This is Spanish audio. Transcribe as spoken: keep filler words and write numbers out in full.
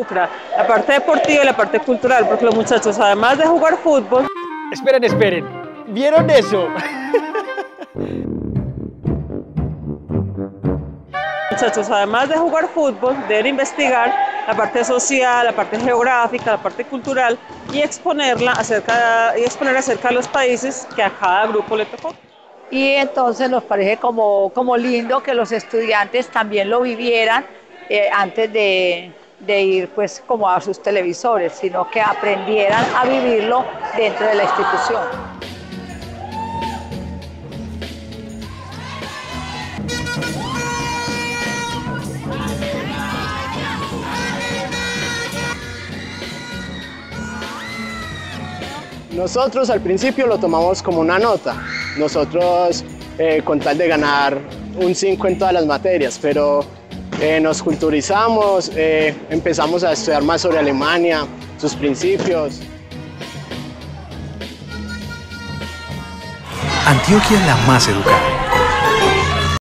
involucra la parte deportiva y la parte cultural, porque los muchachos, además de jugar fútbol... Esperen, esperen, ¿vieron eso? Muchachos, además de jugar fútbol, deben investigar la parte social, la parte geográfica, la parte cultural y exponerla acerca, y exponer acerca de los países que a cada grupo le tocó. Y entonces nos parece como, como lindo que los estudiantes también lo vivieran eh, antes de, de ir pues como a sus televisores, sino que aprendieran a vivirlo dentro de la institución. Nosotros al principio lo tomamos como una nota, nosotros eh, con tal de ganar un cinco en todas las materias, pero eh, nos culturizamos, eh, empezamos a estudiar más sobre Alemania, sus principios. Antioquia la más educada.